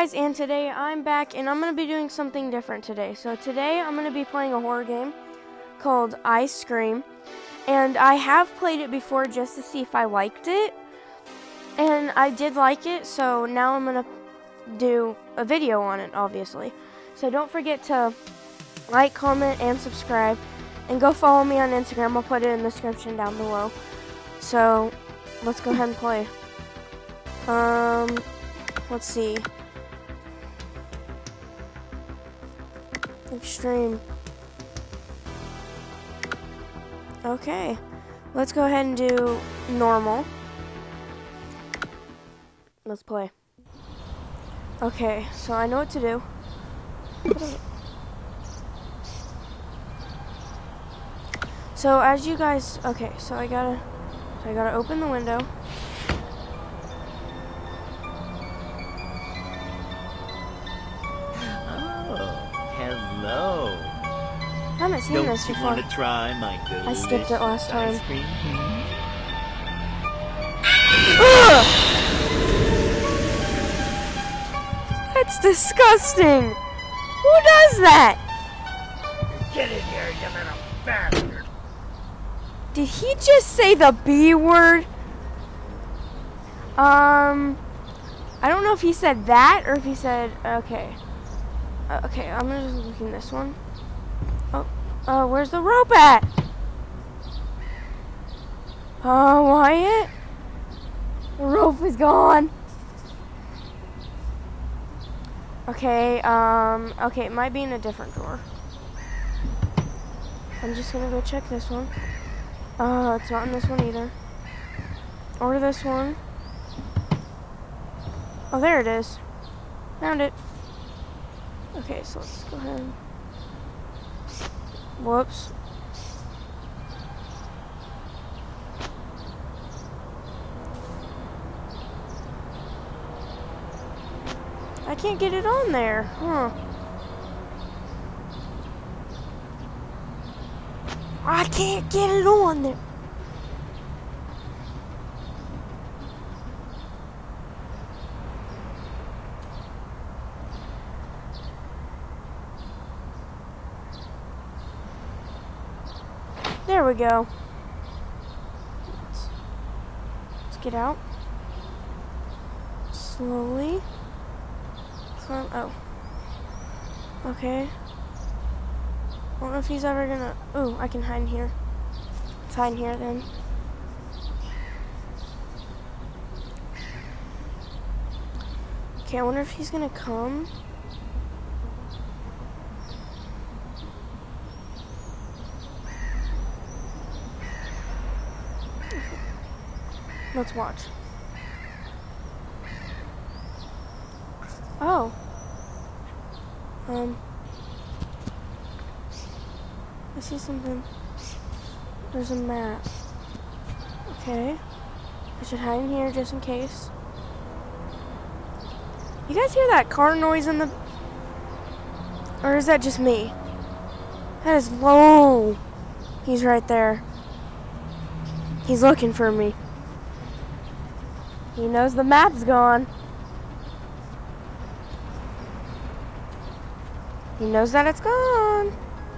guys, and today I'm back and I'm going to be doing something different today. So today I'm going to be playing a horror game called I Scream, and I have played it before just to see if I liked it, and I did like it, so now I'm going to do a video on it, obviously. So don't forget to like, comment, and subscribe, and go follow me on Instagram. I'll put it in the description down below. So let's go ahead and play. Let's see. Extreme. Okay. Let's go ahead and do normal. Let's play. Okay, so I know what to do. So as you guys, okay, so I gotta open the window. Hello. I haven't seen this before. Want to try my I skipped it last time. That's disgusting. Who does that? Get in here, you little bastard. Did he just say the B word? I don't know if he said that or if he said, okay. Okay, I'm gonna just look in this one. Oh, where's the rope at? Oh, Wyatt? The rope is gone. Okay, okay, it might be in a different drawer. I'm just gonna go check this one. It's not in this one either. Or this one. Oh, there it is. Found it. Okay, so let's go ahead. Whoops. I can't get it on there, huh? I can't get it on there. There we go. Let's get out. Slowly. Oh. Okay. I don't know if he's ever gonna... Ooh, I can hide in here. Let's hide in here then. Okay, I wonder if he's gonna come. Let's watch. Oh. I see something. There's a map. Okay. I should hide in here just in case. You guys hear that car noise in the... Or is that just me? That is low. He's right there. He's looking for me. He knows the map's gone. He knows that it's gone.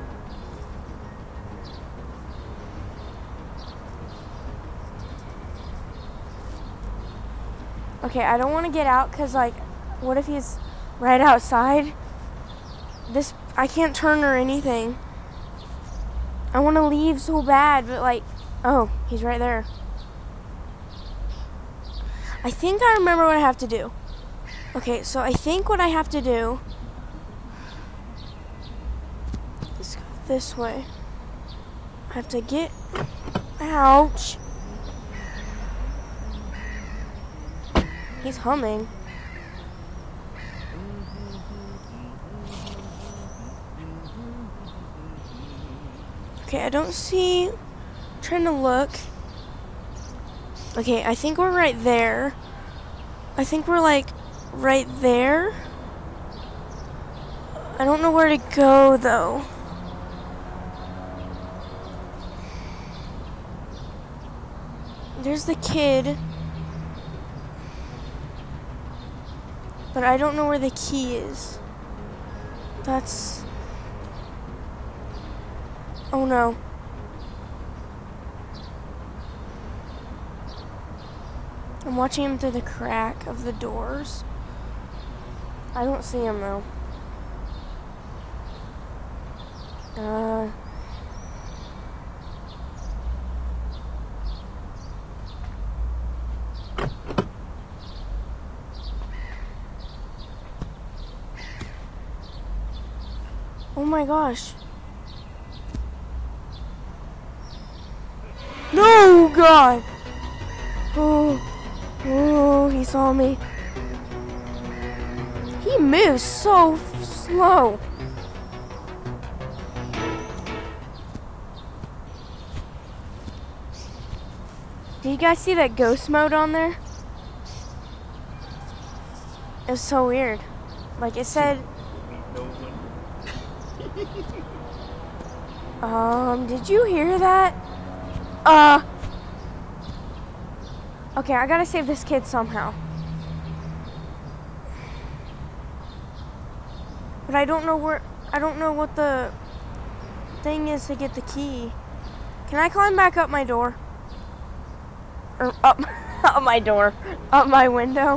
Okay, I don't want to get out because, like, what if he's right outside? I can't turn or anything. I want to leave so bad, but, like, oh, he's right there. I think I remember what I have to do. Okay, so I think what I have to do is go this way. I have to get... Ouch. He's humming. Okay, I don't see... I'm trying to look. Okay, I think we're right there. I think we're like right there. I don't know where to go though. There's the kid. But I don't know where the key is. That's... Oh no. I'm watching him through the crack of the doors. I don't see him though. Oh my gosh. No, God. Oh, he saw me. He moves so slow. Did you guys see that ghost mode on there? It was so weird. Like it said... did you hear that? Okay, I gotta save this kid somehow. But I don't know what the thing is to get the key. Can I climb back up my door? Or up my door. Up my window?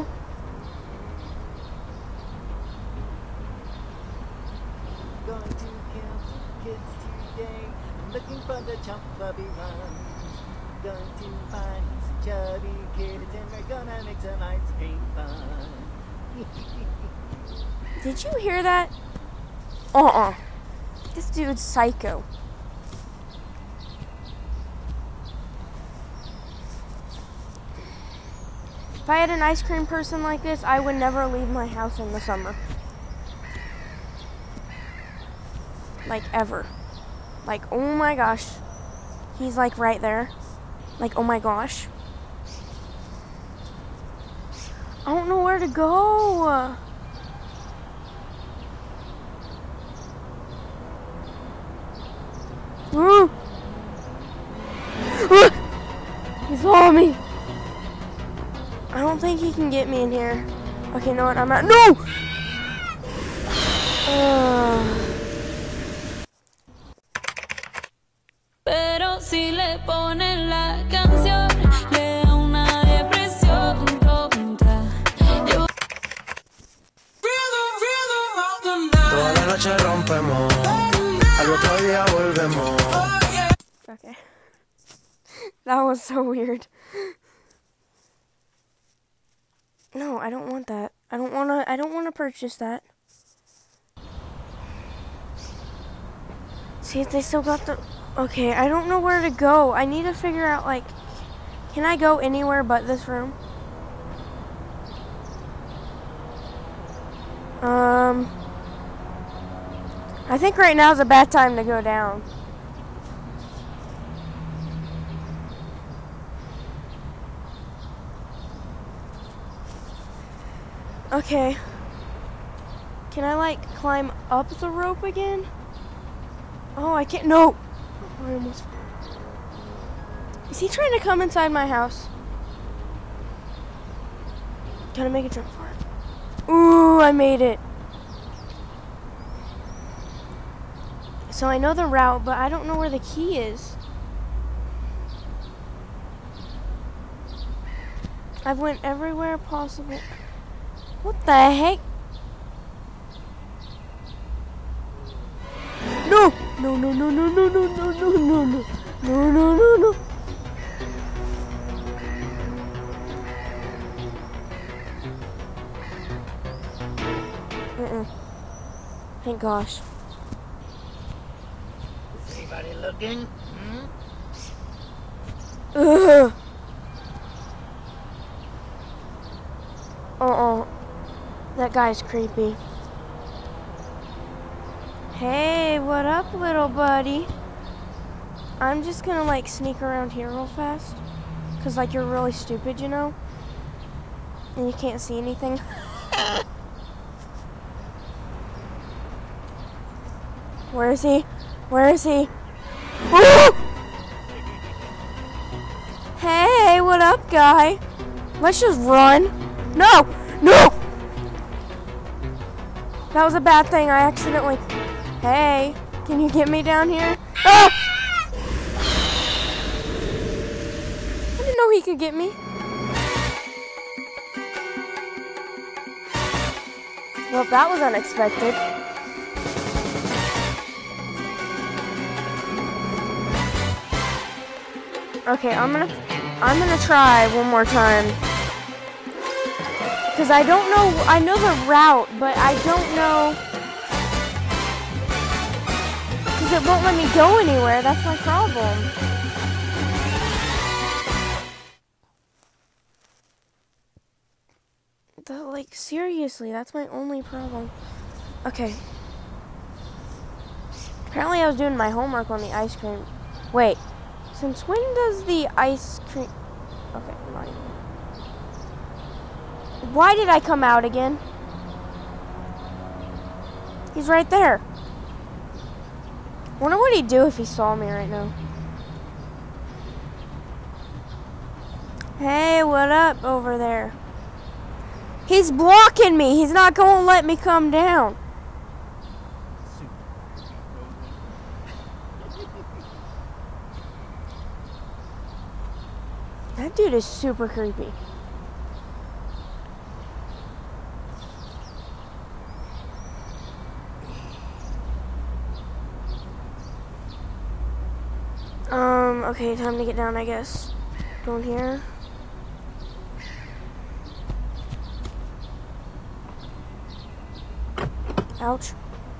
Going to kill kids today, looking for the chump puppy run. Going to find some chubby kids and we're gonna make some ice cream fun. Did you hear that? This dude's psycho. If I had an ice cream person like this, I would never leave my house in the summer. Like, ever. Like, oh my gosh. He's like right there. Like, oh my gosh. I don't know where to go. He saw me. I don't think he can get me in here. Okay, you know what? I'm out. No! Pero si le ponen la canción, le da una depresión tonta. Toda la noche rompemos, al otro día volvemos. Okay. That was so weird. No, I don't want that. I don't want to purchase that. See if they still got the... Okay, I don't know where to go. I need to figure out, like... Can I go anywhere but this room? I think right now is a bad time to go down. Okay. Can I, like, climb up the rope again? Oh, I can't. No! I almost... Is he trying to come inside my house? Gotta make a jump for it. Ooh, I made it. So I know the route, but I don't know where the key is. I've went everywhere possible. What the heck? No! No, no, no, no, no, no, no, no, no, no. No, no, no, no. Thank gosh. Is anybody looking? Ugh. That guy's creepy. Hey, what up, little buddy? I'm just gonna, like, sneak around here real fast. Cause, like, you're really stupid, you know? And you can't see anything. Where is he? Where is he? Woo! Hey, what up, guy? Let's just run. No! No! That was a bad thing. I accidentally... Hey, can you get me down here? Ah! I didn't know he could get me. Well, that was unexpected. Okay, I'm gonna try one more time. Cause I don't know, I know the route, but I don't know. Cause it won't let me go anywhere, that's my problem. Like, seriously, that's my only problem. Okay. Apparently I was doing my homework on the ice cream. Wait, since when does the ice cream... Okay, not even. Why did I come out again? He's right there. Wonder what he'd do if he saw me right now. Hey, what up over there? He's blocking me. He's not going to let me come down. That dude is super creepy. Okay, time to get down, I guess. Going here. Ouch.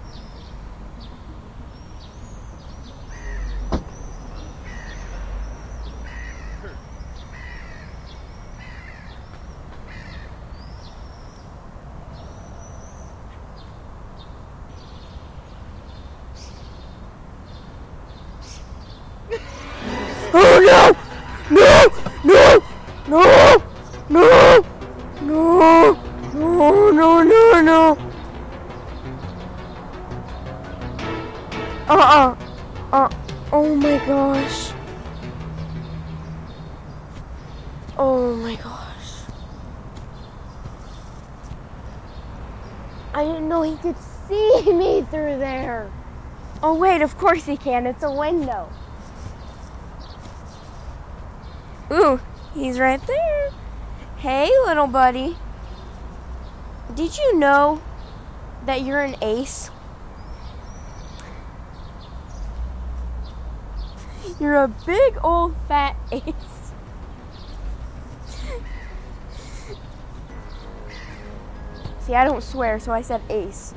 Oh no! No! No! No! No! No! No! No! No! No! Oh my gosh. Oh my gosh. I didn't know he could see me through there. Oh wait, of course he can. It's a window. Ooh, he's right there. Hey, little buddy. Did you know that you're an ace? You're a big old fat ace. See, I don't swear, so I said ace.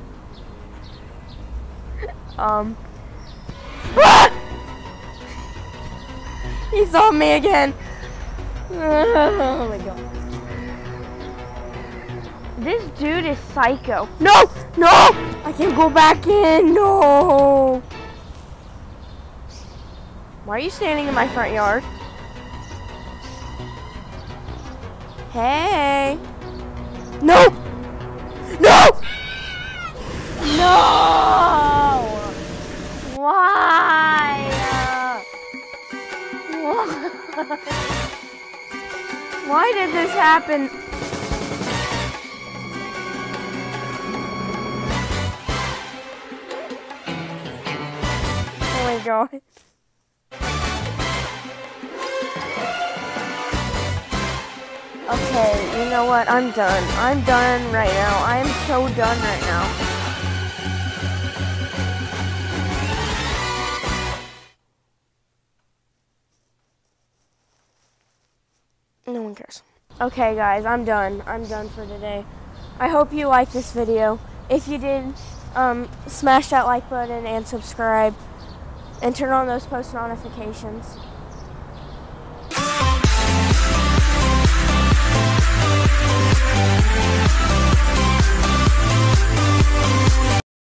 Ah! He saw me again. Oh my god. This dude is psycho. No! No! I can't go back in. No! Why are you standing in my front yard? Hey! No! No! No! Why? Why did this happen? Oh my god. Okay, you know what? I'm done. I'm done right now. I am so done right now. No one cares. Okay, guys, I'm done. I'm done for today. I hope you liked this video. If you did, smash that like button and subscribe. And turn on those post notifications.